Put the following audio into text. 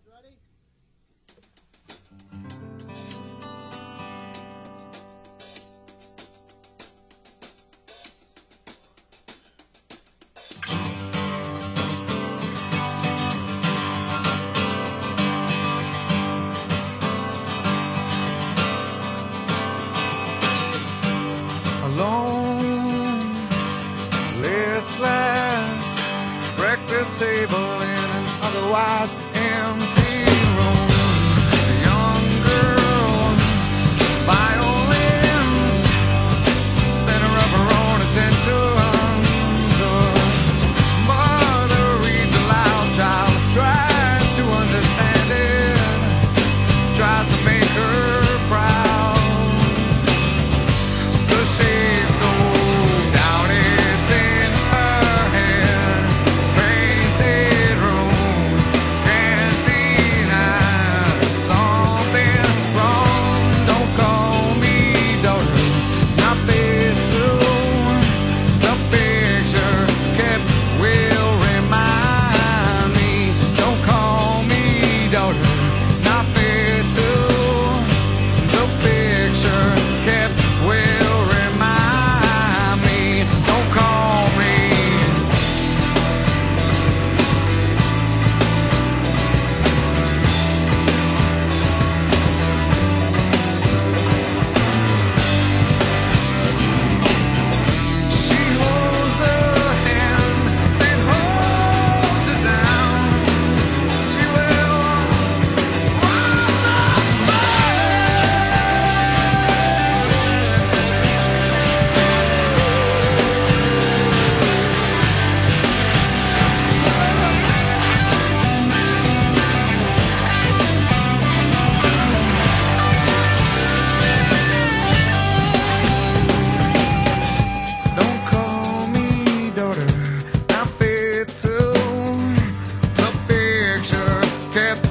Alone, listless, breakfast table in an otherwise empty room. A young girl, violins, center of her own attention. The mother reads aloud, child tries to understand it, tries to make her proud. The shades go down, it's in her head. Painted room, cantina, something wrong. Don't call me daughter, not fit to. The picture kept will remind me. Don't call me daughter, not fit to. The picture kept will. Kept